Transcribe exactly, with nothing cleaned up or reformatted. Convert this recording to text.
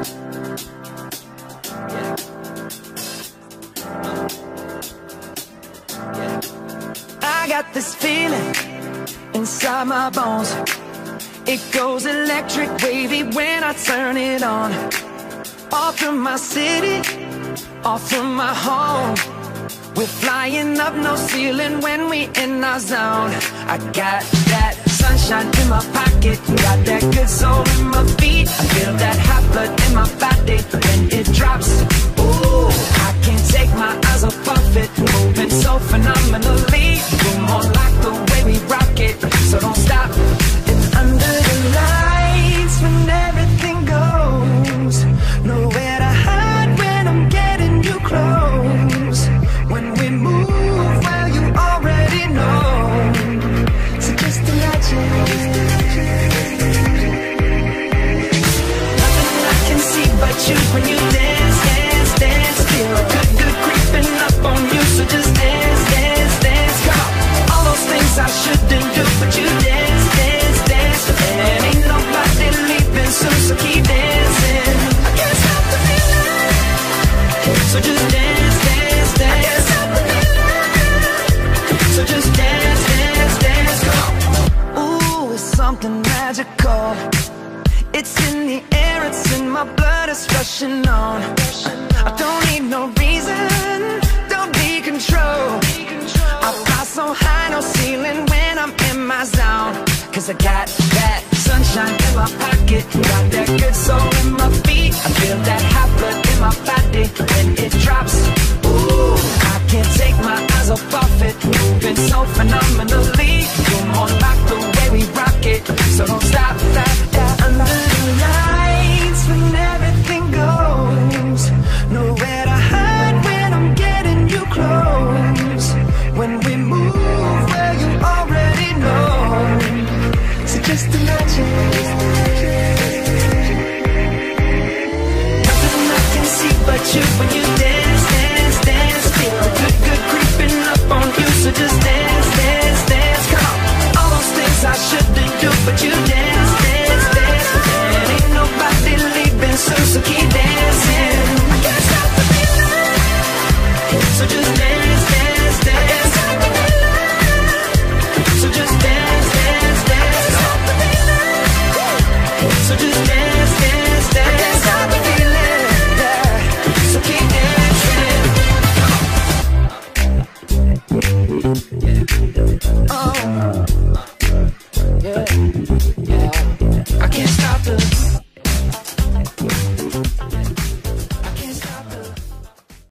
I got this feeling inside my bones. It goes electric wavy when I turn it on. All through my city, all through my home. We're flying up, no ceiling when we in our zone. I got that sunshine in my pocket, got that good soul in my feet. I feel that hot blood in my body when it drops. Ooh, I can't take my eyes off of it, moving so phenomenally. You're more like the way we rock it, so don't stop. And under the lights, when everything goes, nowhere to hide when I'm getting you close. When we move, well, you already know. So just imagine. Nothing I can see but you when you dance, dance, dance. Feel a good, good creeping up on you. So just dance, dance, dance. Come on. All those things I shouldn't do, but you dance, dance, dance. And ain't nobody leaving soon, so keep dancing. I can't stop the feeling. So just dance, dance, dance. I can't stop the feeling. So just dance, dance, dance. Come on. Ooh, it's something magical. It's in the air, it's in my blood, it's rushing on. I don't need no reason, don't be control. I fly so high, no ceiling when I'm in my zone. Cause I got that sunshine in my pocket, got that good soul in my